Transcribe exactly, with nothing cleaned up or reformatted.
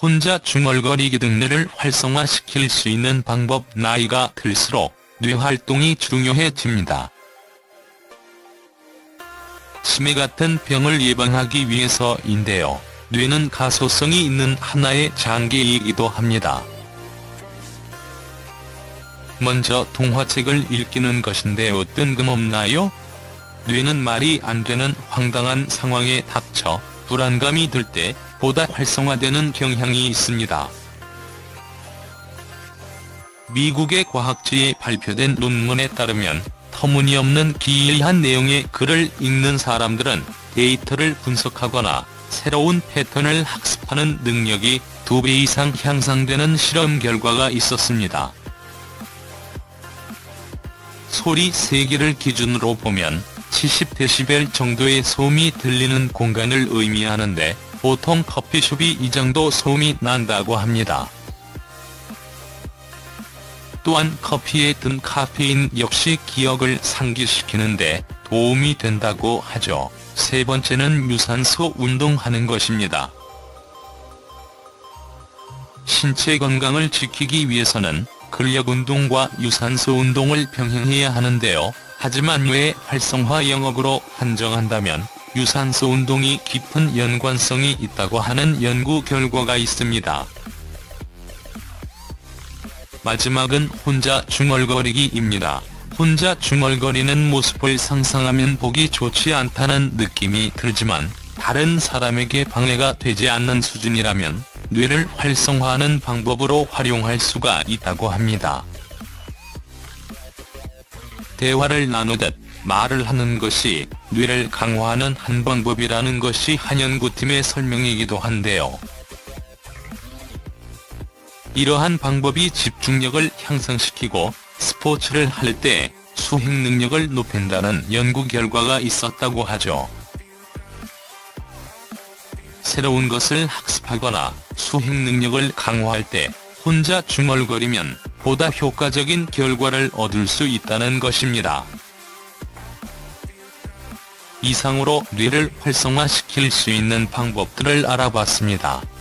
혼자 중얼거리기 등 뇌를 활성화시킬 수 있는 방법. 나이가 들수록 뇌 활동이 중요해집니다. 치매 같은 병을 예방하기 위해서인데요. 뇌는 가소성이 있는 하나의 장기이기도 합니다. 먼저 동화책을 읽기는 것인데 뜬금없나요? 뇌는 말이 안 되는 황당한 상황에 닥쳐 불안감이 들 때 보다 활성화되는 경향이 있습니다. 미국의 과학지에 발표된 논문에 따르면 터무니없는 기이한 내용의 글을 읽는 사람들은 데이터를 분석하거나 새로운 패턴을 학습하는 능력이 두 배 이상 향상되는 실험 결과가 있었습니다. 소리 세기를 기준으로 보면 칠십 데시벨 정도의 소음이 들리는 공간을 의미하는데 보통 커피숍이 이 정도 소음이 난다고 합니다. 또한 커피에 든 카페인 역시 기억을 상기시키는데 도움이 된다고 하죠. 세 번째는 유산소 운동하는 것입니다. 신체 건강을 지키기 위해서는 근력 운동과 유산소 운동을 병행해야 하는데요. 하지만 뇌 활성화 영역으로 한정한다면 유산소 운동이 깊은 연관성이 있다고 하는 연구 결과가 있습니다. 마지막은 혼자 중얼거리기입니다. 혼자 중얼거리는 모습을 상상하면 보기 좋지 않다는 느낌이 들지만 다른 사람에게 방해가 되지 않는 수준이라면 뇌를 활성화하는 방법으로 활용할 수가 있다고 합니다. 대화를 나누듯 말을 하는 것이 뇌를 강화하는 한 방법이라는 것이 한 연구팀의 설명이기도 한데요. 이러한 방법이 집중력을 향상시키고 스포츠를 할 때 수행 능력을 높인다는 연구 결과가 있었다고 하죠. 새로운 것을 학습하거나 수행 능력을 강화할 때 혼자 중얼거리면 보다 효과적인 결과를 얻을 수 있다는 것입니다. 이상으로 뇌를 활성화시킬 수 있는 방법들을 알아봤습니다.